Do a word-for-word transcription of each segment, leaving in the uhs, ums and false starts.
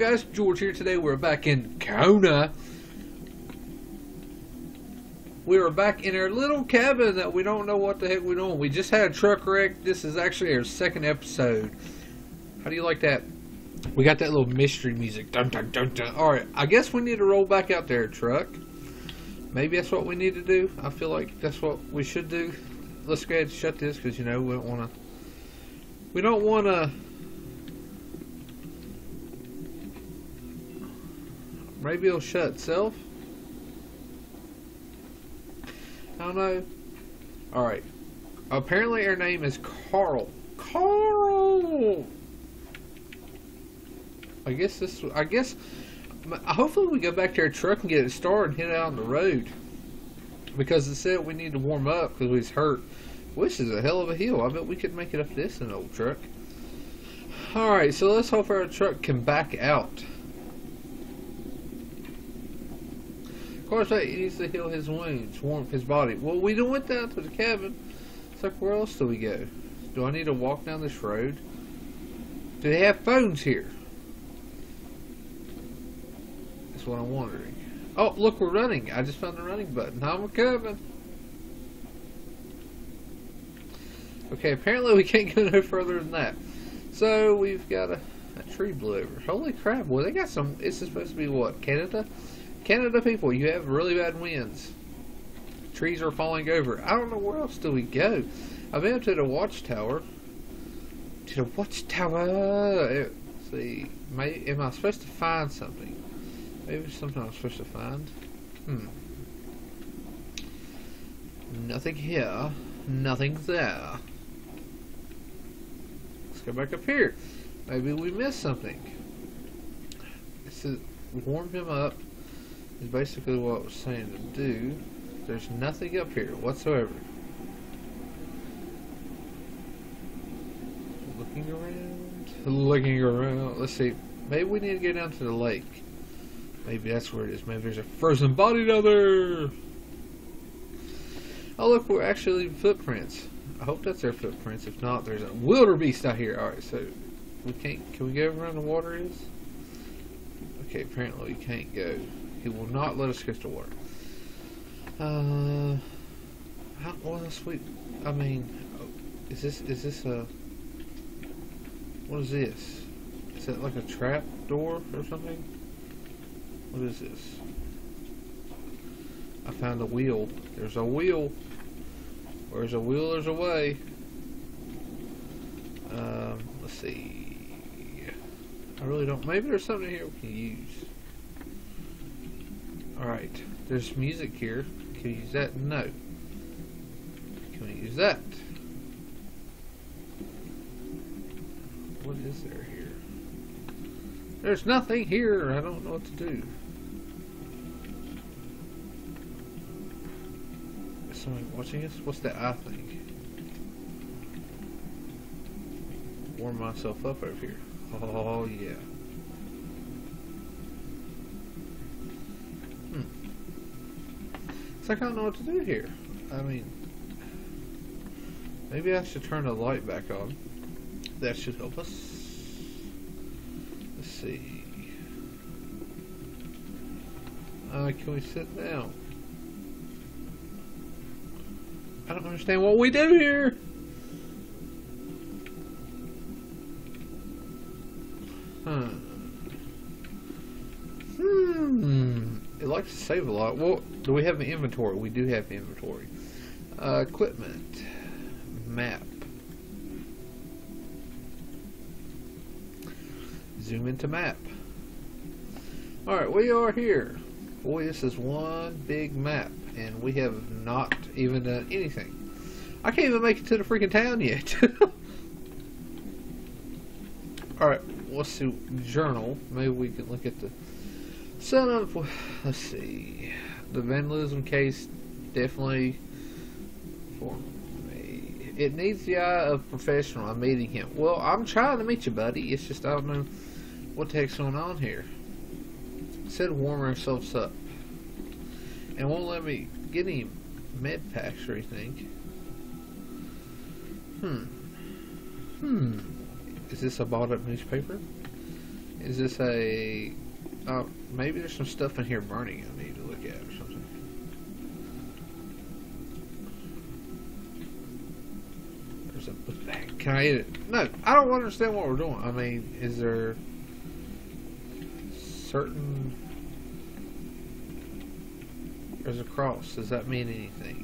guys, George here. Today we're back in Kona. We are back in our little cabin that we don't know what the heck we're doing. We just had a truck wreck. This is actually our second episode. How do you like that? We got that little mystery music. Dun, dun, dun, dun. Alright, I guess we need to roll back out there, truck. Maybe that's what we need to do. I feel like that's what we should do. Let's go ahead and shut this because, you know, we don't want to... We don't want to... Maybe it'll shut itself. I don't know. Alright. Apparently our name is Carl. Carl! I guess this... I guess... Hopefully we go back to our truck and get it started and hit out on the road. Because it said we need to warm up because we was hurt. This is a hell of a hill. I bet we could make it up this in an old truck. Alright, so let's hope our truck can back out. Of course, he needs to heal his wounds, warm his body. Well, we done went down to the cabin. It's like, where else do we go? Do I need to walk down this road? Do they have phones here? That's what I'm wondering. Oh, look, we're running. I just found the running button. I'm coming. Okay, apparently we can't go no further than that. So, we've got a, a tree blew over. Holy crap, boy, they got some... This is supposed to be what, Canada? Canada people, you have really bad winds. Trees are falling over. I don't know where else do we go. I've been up to the watchtower. To the watchtower. Let's see. May, am I supposed to find something? Maybe it's something I'm supposed to find. Hmm. Nothing here. Nothing there. Let's go back up here. Maybe we missed something. This is warm him up. Is basically what I was saying to do. There's nothing up here whatsoever. Looking around. Looking around. Let's see. Maybe we need to get down to the lake. Maybe that's where it is. Maybe there's a frozen body down there. Oh look, we're actually leaving footprints. I hope that's their footprints. If not, there's a wildebeest out here. Alright, so we can't can we go around the water is? Okay, apparently we can't go. He will not let us get to water. Uh, how what else we? I mean, is this is this a? What is this? Is that like a trap door or something? What is this? I found a wheel. There's a wheel. Where's a wheel? There's a way. Um, let's see. I really don't. Maybe there's something here we can use. Alright, there's music here. Can we use that? No. Can we use that? What is there here? There's nothing here. I don't know what to do. Is somebody watching us? What's that eye thing? Warm myself up over here. Oh, yeah. I don't know what to do here. I mean, maybe I should turn the light back on. That should help us. Let's see. Uh, can we sit down? I don't understand what we do here. Huh. Hmm. It likes to save a lot. Well, do we have an inventory? We do have inventory. Uh, equipment. Map. Zoom into map. Alright, we are here. Boy, this is one big map. And we have not even done anything. I can't even make it to the freaking town yet. Alright, let's see. Journal. Maybe we can look at the... Son of, let's see, the vandalism case definitely for me. It needs the eye of professional. I'm meeting him. Well, I'm trying to meet you, buddy. It's just I don't know what the heck's going on here. It said warm ourselves up, and won't let me get any med packs or anything. Hmm. Hmm. Is this a bought up newspaper? Is this a... Oh, maybe there's some stuff in here burning I need to look at or something. There's a book bag. Can I eat it? No, I don't understand what we're doing. I mean, is there certain... There's a cross. Does that mean anything?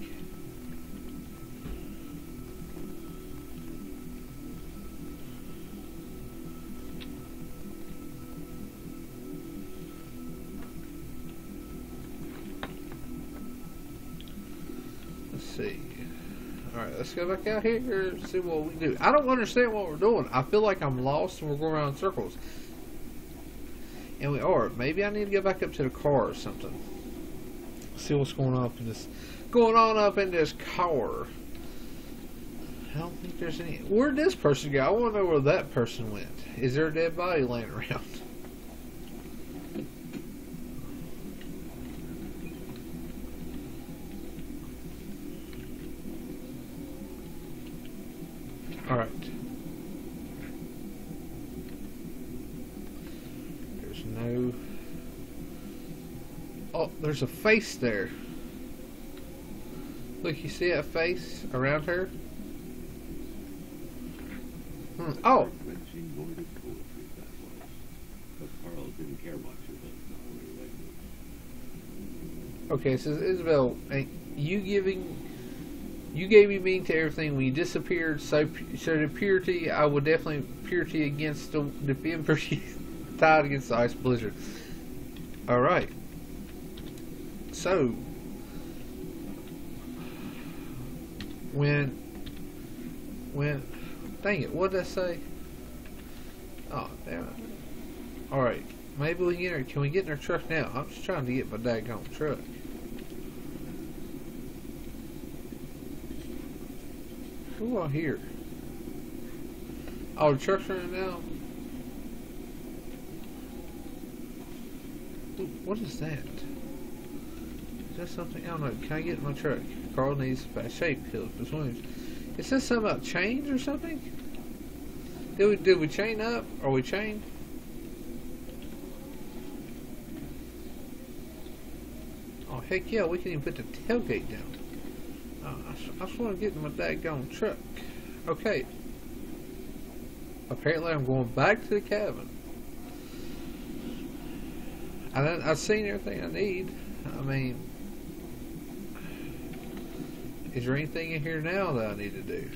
See. Alright, let's go back out here and see what we do. I don't understand what we're doing. I feel like I'm lost and we're going around in circles. And we are. Maybe I need to go back up to the car or something. See what's going on up in this going on up in this car. I don't think there's any. Where'd this person go? I want to know where that person went. Is there a dead body laying around? Alright. There's no... Oh, there's a face there. Look, you see that face around her? Hmm. Oh! Okay, it says, Isabel, you giving... You gave me meaning to everything when you disappeared, so, so the purity, I would definitely purity against the, the impurity tied against the ice blizzard. Alright. So, when, when, dang it, what did I say? Oh, damn it. Alright, maybe we can get her, can we get in our truck now? I'm just trying to get my daggone truck. Who are here? Oh, the truck's running now. Ooh, what is that? Is that something? I don't know. Can I get in my truck? Carl needs bad shape. Heals his wounds. It says something about chains or something? Did we, did we chain up? Are we chained? Oh, heck yeah. We can even put the tailgate down. Oh, I, just, I just want to get in my daggone truck. Okay. Apparently I'm going back to the cabin. I done, I've seen everything I need. I mean, is there anything in here now that I need to do?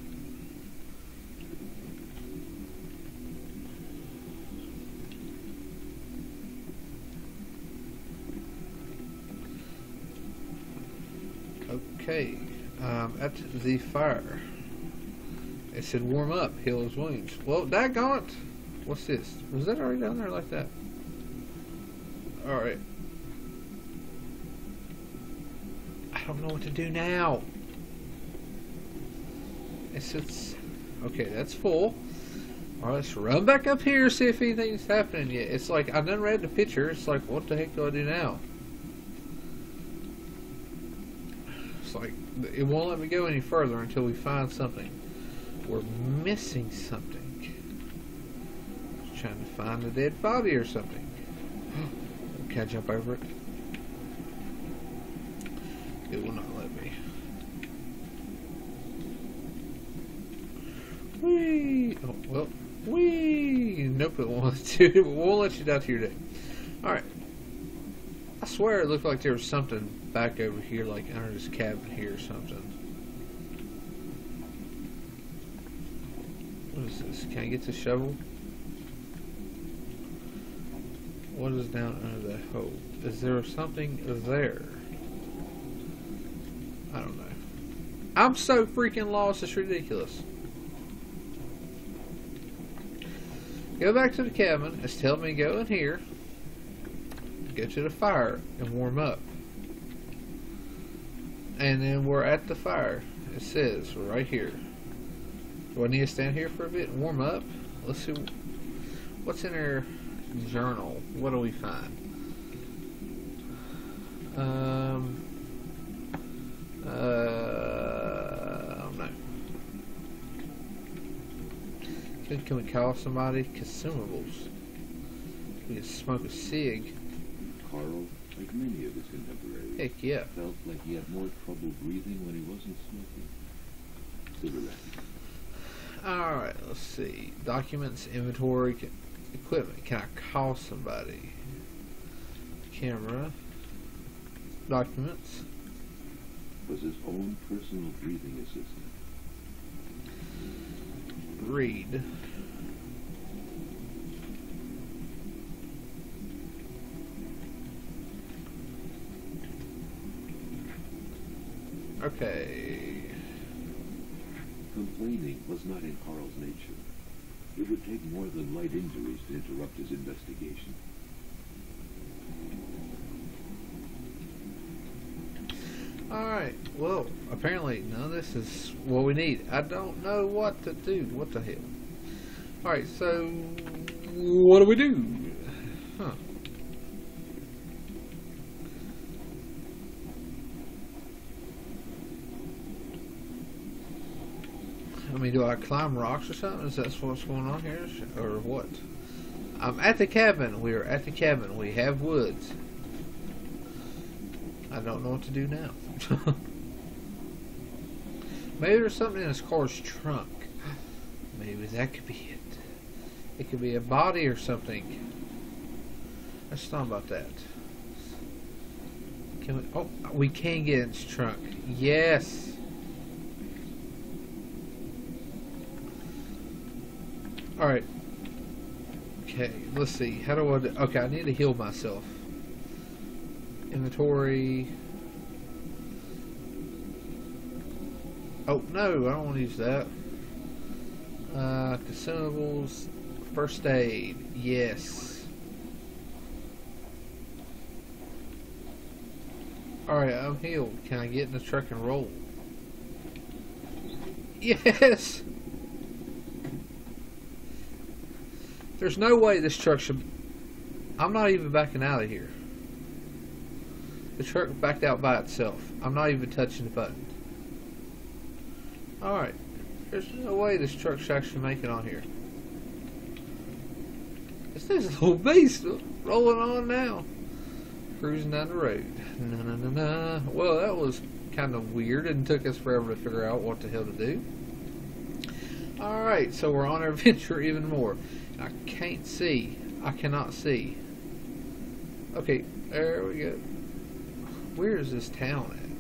Okay, um, at the fire. It said warm up, heal his wounds. Well, daggone it. What's this? Was that already down there like that? Alright. I don't know what to do now. It says, okay, that's full. Alright, let's run back up here, see if anything's happening yet. It's like, I done read the picture. It's like, what the heck do I do now? It's like, it won't let me go any further until we find something. We're missing something. Just trying to find a dead body or something. Can I jump over it? It will not let me. Whee! Oh, well, whee! Nope, it won't let you, it won't let you down to your day. Alright. I swear it looked like there was something back over here, like under this cabin here or something. What is this? Can I get the shovel? What is down under that hole? Is there something there? I don't know. I'm so freaking lost, it's ridiculous. Go back to the cabin. It's telling me to go in here. Go to the fire and warm up. And then we're at the fire. It says right here. Do I need to stand here for a bit and warm up? Let's see what's in our journal. What do we find? Um, uh, I don't know. Can, can we call somebody? Consumables. We could smoke a cig. Carl, like many of his contemporaries, Heck yeah. felt like he had more trouble breathing when he wasn't smoking. Cigarette. Alright, let's see. Documents, inventory, c- equipment. Can I call somebody? Camera. Documents. Was his own personal breathing assistant. Read. Okay. Complaining was not in Carl's nature. It would take more than light injuries to interrupt his investigation. Alright, well, apparently none of this is what we need. I don't know what to do. What the hell? Alright, so what do we do? Huh. I mean, do I climb rocks or something? Is that what's going on here? Or what? I'm at the cabin. We're at the cabin. We have woods. I don't know what to do now. Maybe there's something in his car's trunk. Maybe that could be it. It could be a body or something. Let's talk about that. Can we? Oh, we can get in his trunk. Yes. All right. Okay. Let's see. How do I? Do? Okay, I need to heal myself. Inventory. Oh no, I don't want to use that. Uh, consumables. First aid. Yes. Alright, I'm healed. Can I get in the truck and roll? Yes! There's no way this truck should... I'm not even backing out of here. The truck backed out by itself. I'm not even touching the button. Alright. There's no way this truck should actually make it on here. It's this little beast rolling on now. Cruising down the road. Na na na na. Well, that was kind of weird and took us forever to figure out what the hell to do. Alright, so we're on our adventure even more. I can't see. I cannot see. Okay, there we go. Where is this town at?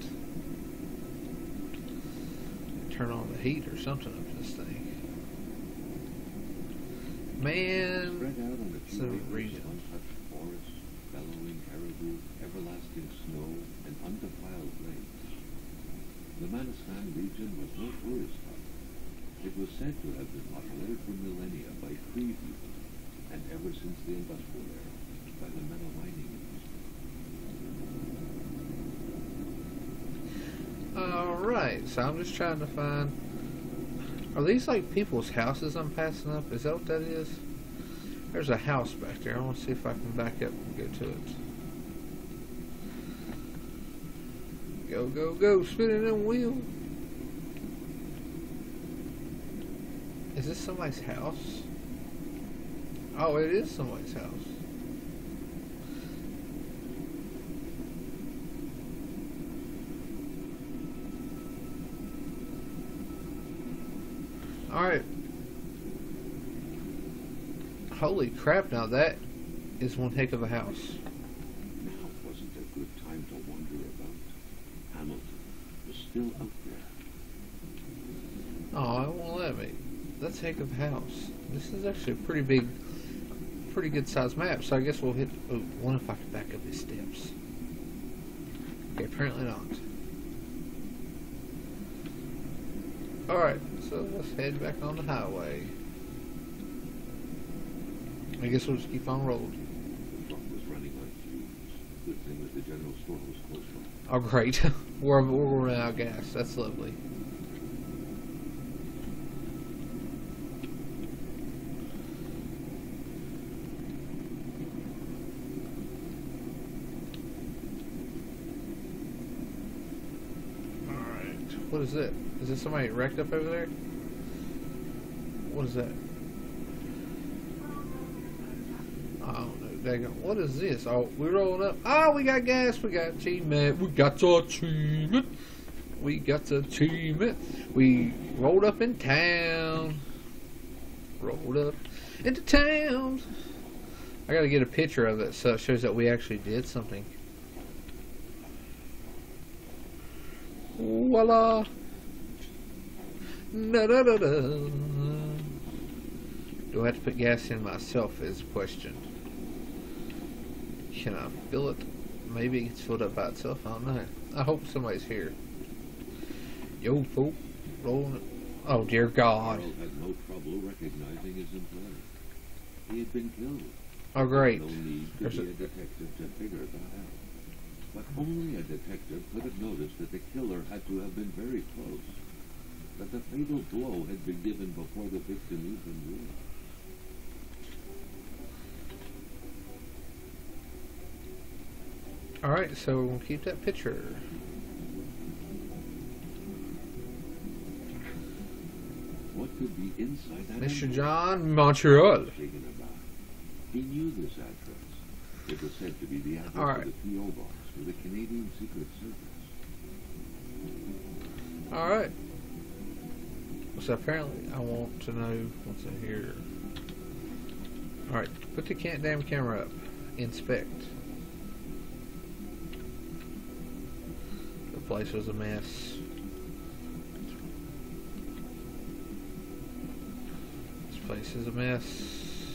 Turn on the heat or something of this thing. Man, Spread out on the it's a region. untouched forests, bellowing caribou, everlasting snow, and undefiled lakes. The Manistan region was no tourist hub. It was said to have been populated for millennia by Cree people, and ever since the industrial era, by the metal mining industry. Alright, so I'm just trying to find... Are these like people's houses I'm passing up? Is that what that is? There's a house back there. I want to see if I can back up and go to it. Go, go, go. Spinning them wheel. Is this somebody's house? Oh, it is somebody's house. Alright. Holy crap, now that is one heck of a house. Now wasn't a good time to wonder about. Hamilton was still out there. Oh, it won't let me. That's a heck of a house. This is actually a pretty big, pretty good sized map, so I guess we'll hit... Oh, what if I can back up these steps? Okay, apparently not. Alright, so let's head back on the highway. I guess we'll just keep on rolling. The truck was running on fumes. Good thing that the general store was close by. Oh, great. we're, we're running out of gas. That's lovely. Alright. What is it? Is this somebody wrecked up over there? What is that? I don't know. daggone, what is this? Oh, we're rolling up. Oh, we got gas. We got achievement. We got the achievement. We got the achievement. We rolled up in town. Rolled up into town. I gotta get a picture of it so it shows that we actually did something. Voila. Da da da da. Do I have to put gas in myself is the question. Can I fill it? Maybe it's filled up by itself. I don't know. I hope somebody's here. Yo, folk, rolling it. Oh, dear God. Carl had no trouble recognizing his employer. He had been killed. Oh, great. No need to There's be a- a detective to figure that out. But only a detective could have noticed that the killer had to have been very close. That the fatal blow had been given before the victim even realized. Alright, so we'll keep that picture. What could be inside that Mister envelope? John Montreal. Shaken about. He knew this address. It was said to be the address All right. of the P O box for the Canadian Secret Service. Alright. So apparently I want to know what's in here. Alright, put the can't damn camera up. Inspect. The place was a mess. This place is a mess.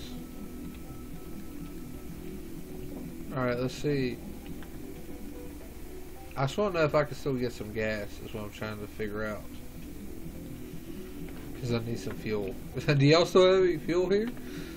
Alright, let's see. I just want to know if I can still get some gas, is what I'm trying to figure out. Because I need some fuel. Do y'all still have any fuel here?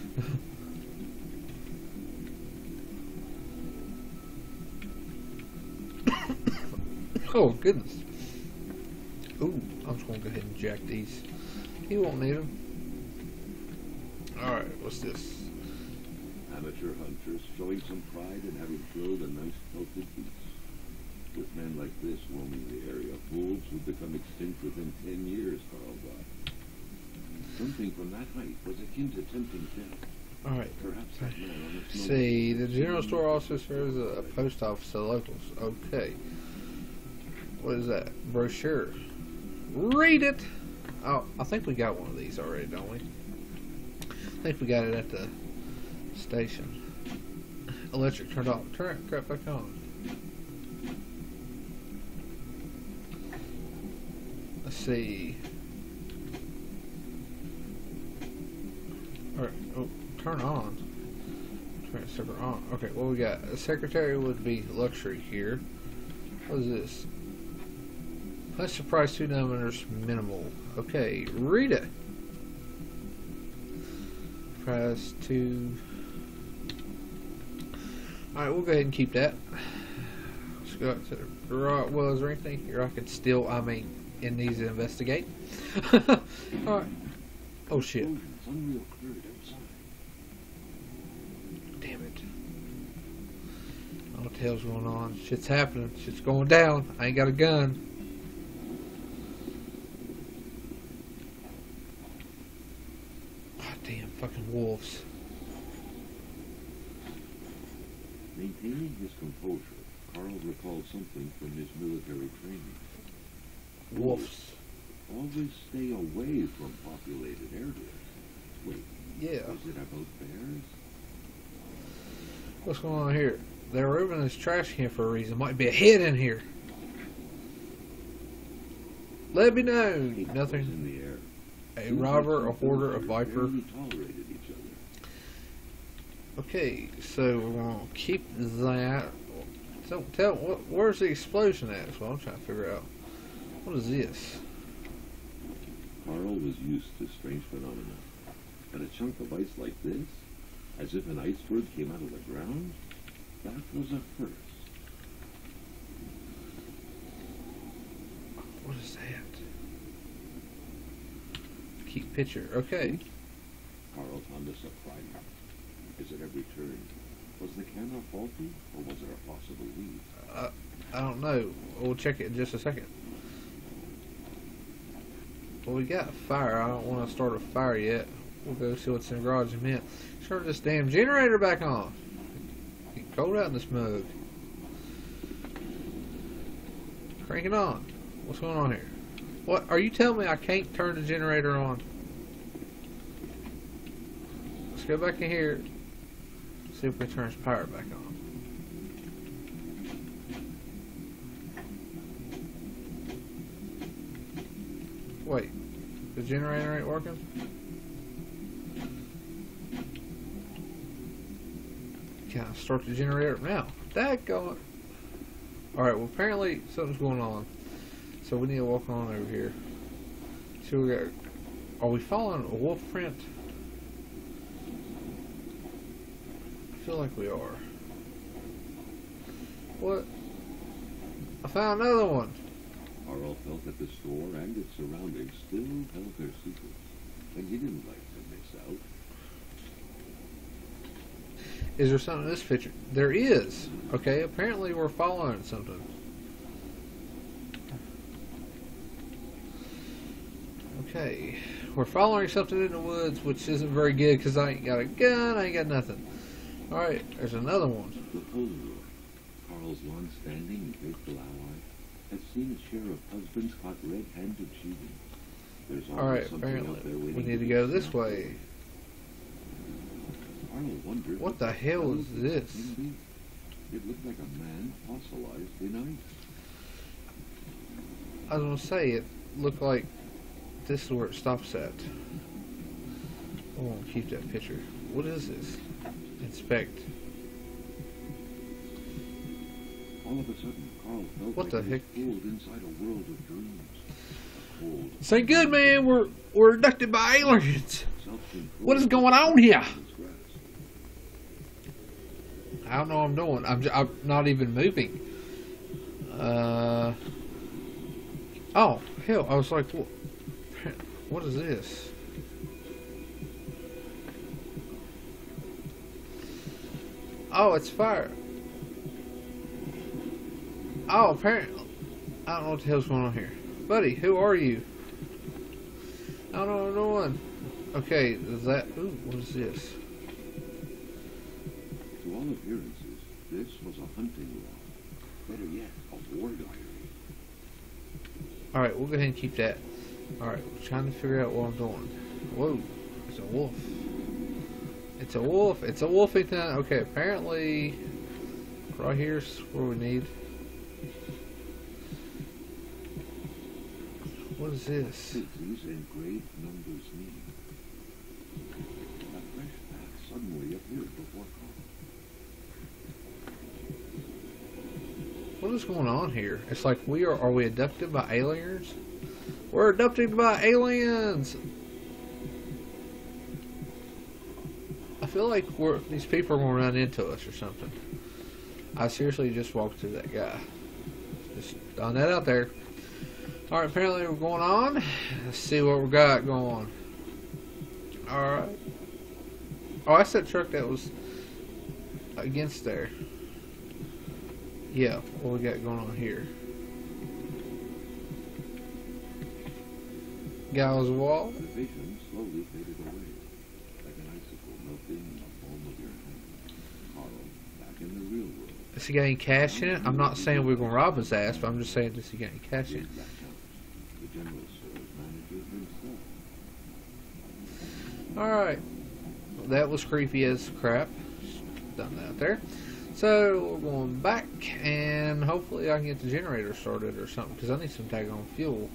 Oh, goodness. Ooh, I'm just going to go ahead and jack these. He won't need them. Alright, what's this? Amateur hunters showing some pride in having killed a nice pelted beast. With men like this roaming the area, wolves would become extinct within ten years, Carl thought. Something from that height was akin to tempting death. Alright. Perhaps that man on the snow. See, the general store also serves a, a post office to locals. Okay. What is that? Brochure. Read it! Oh, I think we got one of these already, don't we? I think we got it at the station. Electric turned off. Turn it crap back on. Let's see. Alright, oh, turn on. Turn it separate on. Okay, what we got? A secretary would be luxury here. What is this? Let's surprise two numbers minimal. Okay, read it. Price two. Alright, we'll go ahead and keep that. Let's go out to the garage. Well, is there anything here I could still, I mean, it needs to investigate? Alright. Oh shit. Oh, it's unreal cleared outside. Damn it. I don't know what the hell's going on. Shit's happening. Shit's going down. I ain't got a gun. God damn fucking wolves. Maintaining his composure, Carl recalled something from his military training. Wolves. Always stay away from populated areas. Wait, Yeah. was it about bears? What's going on here? They're removing this trash can for a reason. Might be a hit in here. Let me know. Hate was Nothing. in the air. A Seems robber, like a hoarder, a two viper. barely tolerated each other. Okay, so we're gonna keep that. Don't tell. What, where's the explosion at? That's what I'm trying to figure out. What is this? Carl was used to strange phenomena. And a chunk of ice like this, as if an iceberg came out of the ground, that was a first. What is that? Keep picture. Okay. Carl found a surprise. As at every turn, was the camera faulty, or was it a possible lead? Uh, I don't know. We'll check it in just a second. Well, we got fire. I don't want to start a fire yet. We'll go see what's in the garage in a minute. Turn this damn generator back on. cold out in this mug. Crank it on. What's going on here? What? Are you telling me I can't turn the generator on? Let's go back in here. See if we can turn his power back on. Wait. The generator ain't working? Can I start the generator now? Daggone. Alright, well apparently something's going on. So we need to walk on over here. See what we got. Are we following a wolf print? I feel like we are. What? I found another one. Carl felt that the store and its surroundings still held their secrets, and he didn't like to miss out. Is there something in this picture? There is. Okay, apparently we're following something. Okay, we're following something in the woods, which isn't very good because I ain't got a gun, I ain't got nothing. Alright, there's another one. The Polaroid, Carl's long-standing and faithful ally, has seen its share of husbands caught red-handed cheating. There's Alright, something out there apparently waiting we need to be go discovered. this way. Carl wondered What the hell is could this? be. It looked like a man fossilized in ice. I was gonna say, it looked like this is where it stops at. I won't keep that picture. What is this? Inspect. All of a sudden, Carl felt What like the he was heck? pulled inside a world of dreams. Cold, This ain't good, man. We're we're abducted by aliens. self-control, What is going on here? in his grasp. I don't know what I'm doing. I'm, j I'm not even moving. Uh. Oh, hell. I was like, what, what is this? Oh, it's fire. Oh, apparently. I don't know what the hell's going on here. Buddy, who are you? I don't know what I'm doing. Okay, is that. Ooh, what is this? To all appearances, this was a hunting log. Better yet, a war diary. Alright, we'll go ahead and keep that. Alright, we're trying to figure out what I'm doing. Whoa, it's a wolf. It's a wolf. It's a wolfing thing. Okay, apparently right here's where we need. What is this? These engraved numbers mean. A fresh path suddenly appeared before Carl. What is going on here? It's like we are. Are we abducted by aliens? We're abducted by aliens. I feel like we're these people are gonna run into us or something. I seriously just walked through that guy. Just throwing that out there. All right, apparently we're going on. Let's see what we got going. All right. Oh, that's that truck that was against there. Yeah, what we got going on here? Gallows wall. The vision slowly faded away, like an icicle melting in the palm of your hand. Carl, back in the real world. Does he got any cash in it? I'm not saying we're gonna rob his ass, but I'm just saying, does he got any cash in it? That house, the general store's manager himself. Alright. Well, that was creepy as crap. Just done that there. So, we're going back, and hopefully I can get the generator started or something, because I need some daggone fuel.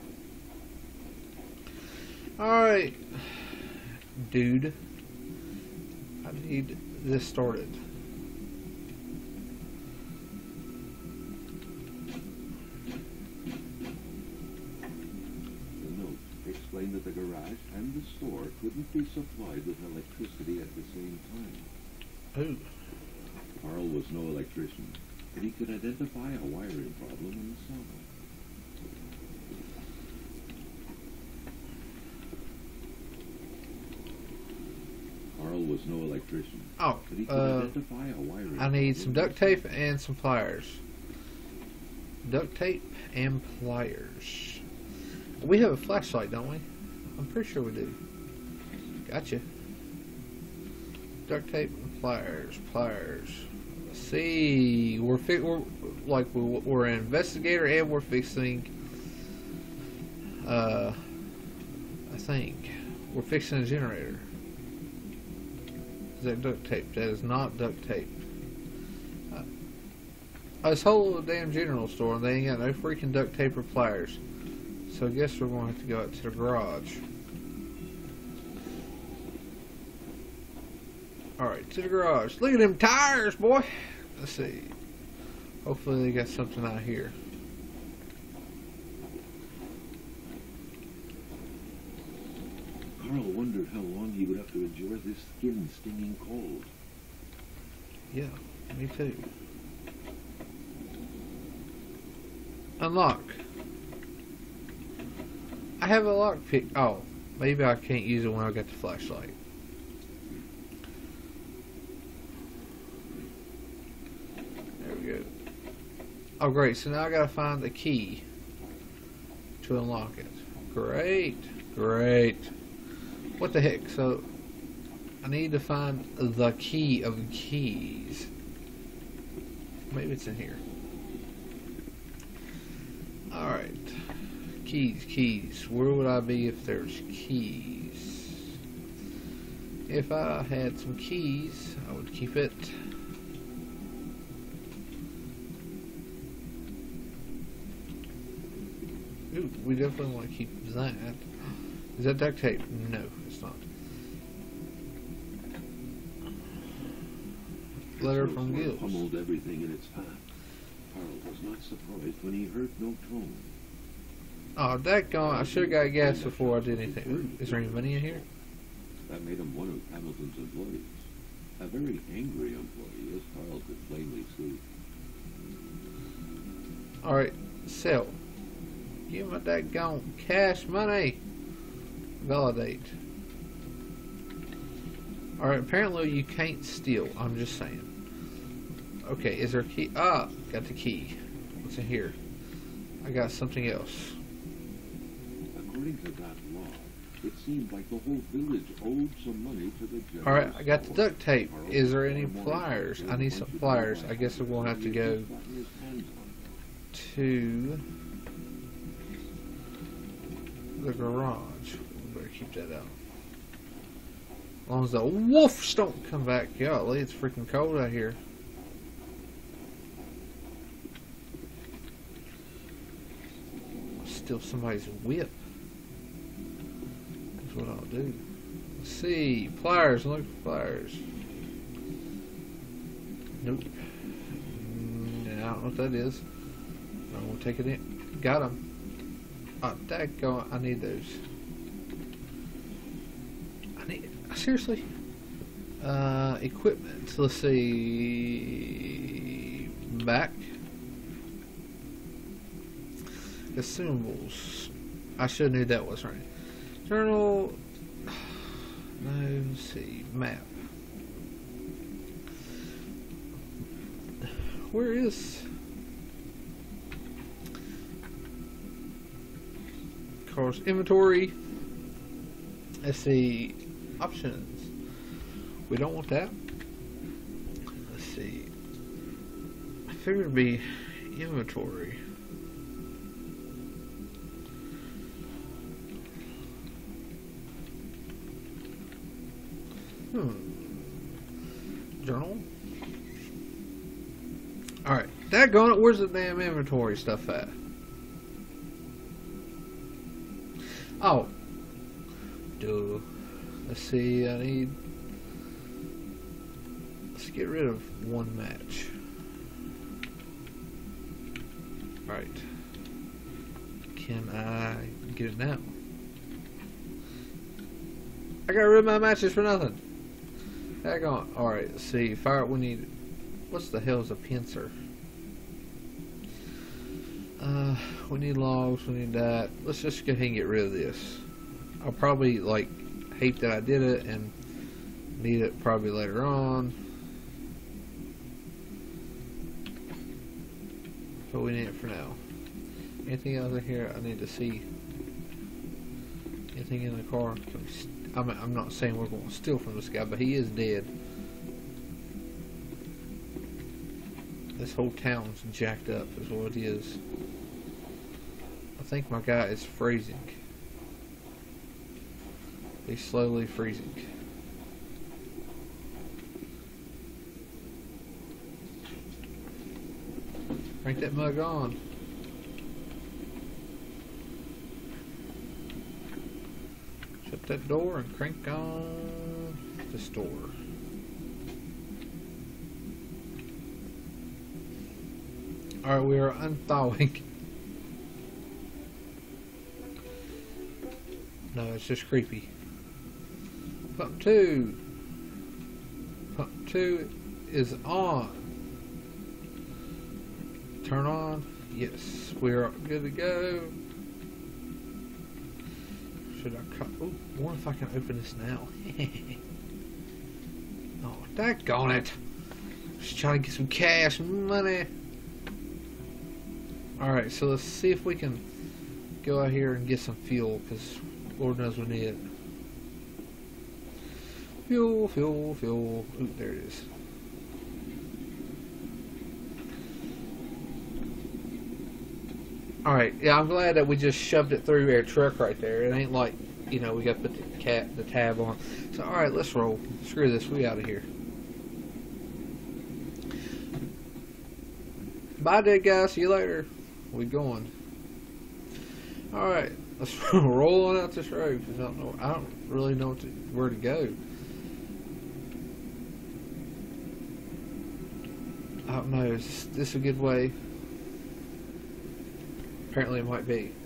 Alright. Dude. I need this started. The note explained that the garage and the store couldn't be supplied with electricity at the same time. Ooh. Carl was no electrician, but he could identify a wiring problem in the solver. Carl was no electrician, Oh, but he could uh, identify a wiring I need problem some in the duct tape and some pliers. Duct tape and pliers. We have a flashlight, don't we? I'm pretty sure we do. Gotcha. Duct tape and pliers. Pliers. See, we're, fi we're like we're, we're an investigator and we're fixing. Uh, I think we're fixing a generator. Is that duct tape? That is not duct tape. Uh, this whole damn general store, and they ain't got no freaking duct tape or pliers. So I guess we're going to have to go out to the garage. Alright, to the garage. Look at them tires, boy! Let's see. Hopefully they got something out here. Carl wondered how long he would have to endure this skin-stinging cold. Yeah, me too. Unlock. I have a lock pick. Oh, maybe I can't use it when I got the flashlight. There we go. Oh, great. So now I gotta find the key to unlock it. Great. Great. What the heck? So I need to find the key of keys. Maybe it's in here. Alright. Keys, keys. Where would I be if there's keys? If I had some keys, I would keep it. Ooh, we definitely want to keep that. Is that duct tape? No, it's not. Letter from Gills. Pummeled everything in its path. Carl was not surprised when he heard no tone. Oh, that gone. I should have got gas before I did anything. Ooh, is there any money in here? That made him one of Hamilton's employees. A very angry employee, as Carl could plainly see. Alright, sell. Give me that gone cash money. Validate. Alright, apparently you can't steal. I'm just saying. Okay, is there a key? Ah, got the key. What's in here? I got something else. According to that law, it seemed like the whole village owed some money to the general. Alright, I got the duct tape. Is there any pliers? I need some pliers. I guess we're going to have to go to the garage. We better keep that out. As long as the wolves don't come back. Golly, it's freaking cold out here. Steal somebody's whip. That's what I'll do. Let's see. Pliers. Look for pliers. Nope. Mm, I don't know what that is. I'm going to take it in. Got them. Oh, daggone. I need those. I need... Seriously? Uh, equipment. Let's see. Back. Consumables. I should have knew that was right. Journal. No, let's see. Map. Where is... Course inventory. Let's see. Options. We don't want that. Let's see. I figured it'd be inventory. Hmm. Journal. Alright. Daggone it, where's the damn inventory stuff at? Oh. Duh. Let's see, I need... Let's get rid of one match. Alright. Can I get it now? I got rid of my matches for nothing. Daggone. Alright, let's see. Fire, we need... What's the hell is a pincer? Uh, we need logs, we need that. Let's just go ahead and get rid of this. I'll probably, like, hate that I did it and need it probably later on. But we need it for now. Anything else in here I need to see? Anything in the car? Can we st I'm, I'm not saying we're going to steal from this guy, but he is dead. This whole town's jacked up is what it is. I think my guy is freezing. He's slowly freezing. Crank that mug on. Shut that door and crank on the store. Alright, we are unthawing. No, it's just creepy. Pump two. Pump two is on. Turn on. Yes, we are good to go. Should I cut? Oh, I wonder if I can open this now. Oh, daggone it. Just trying to get some cash money. Alright, so let's see if we can go out here and get some fuel, because Lord knows we need it. Fuel, fuel, fuel. Ooh, there it is. Alright, yeah, I'm glad that we just shoved it through our truck right there. It ain't like, you know, we got to put the, cat, the tab on. So, alright, let's roll. Screw this, we out of here. Bye, dead guys. See you later. We going. Alright, let's roll on out this road, because I don't know, I don't really know to, where to go. I don't know, is this a good way? Apparently it might be.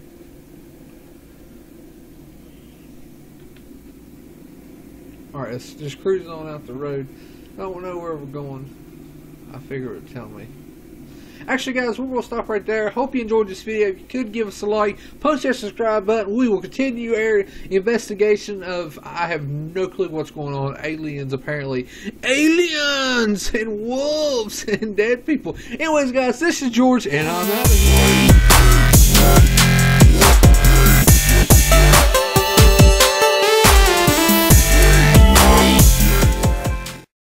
Alright, let's just cruise on out the road. I don't know where we're going. I figure it would tell me. Actually, guys, we're going to stop right there. Hope you enjoyed this video. If you could, give us a like. Punch that subscribe button. We will continue our investigation of, I have no clue what's going on. Aliens, apparently. Aliens! And wolves! And dead people. Anyways, guys, this is George, and I'm out of here.